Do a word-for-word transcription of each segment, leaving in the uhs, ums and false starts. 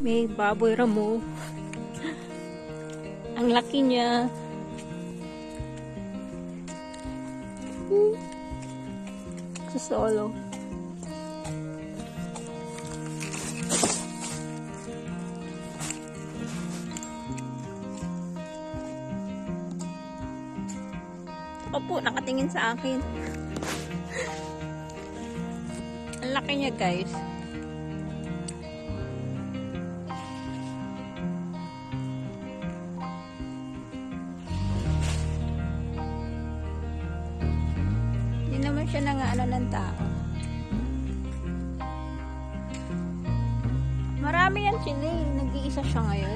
May baboy ramo. Ang laki niya. Hmm. Sa solo. Opo, nakatingin sa akin. Ang laki niya, guys. Hindi naman siya nangaano ng tao. Marami yan sila eh. Nag-iisa siya ngayon.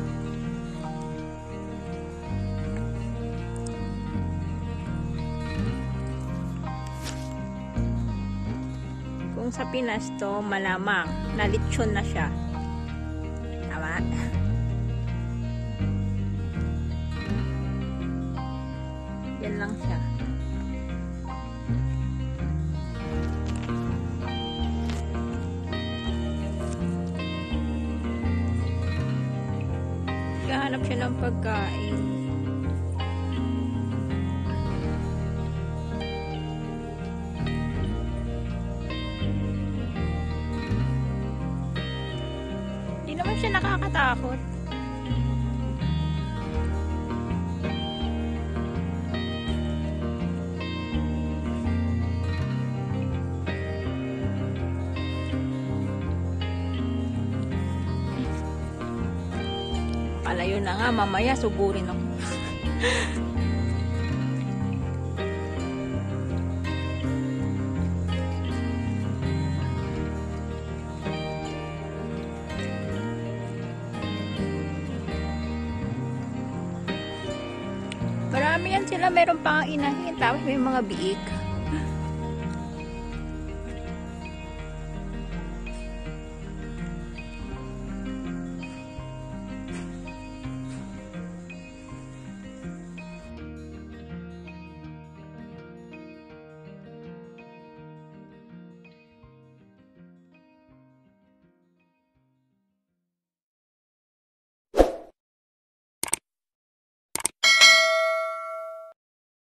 Kung sa Pinas to, malamang nalitsyon na siya. Tama? Yan lang siya. Hanap siya ng pagkain. Hindi naman siya nakakatakot. Palayo na nga, mamaya suburin ako. Marami yan sila, meron pang inahin, tapos may mga biik.